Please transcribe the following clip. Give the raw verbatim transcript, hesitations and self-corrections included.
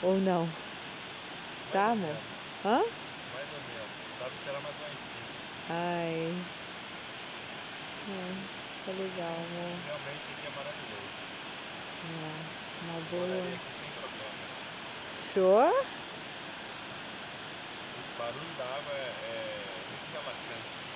Ou não? Mais Tá, ou amor? menos. Hã? Mais ou menos. Dá pra tirar mais umas cinco. Ai. É, tá legal, amor. Realmente aqui é maravilhoso. É, uma Moraria boa. aqui sem problema. Show? Esse barulho da água é, é muito relaxante.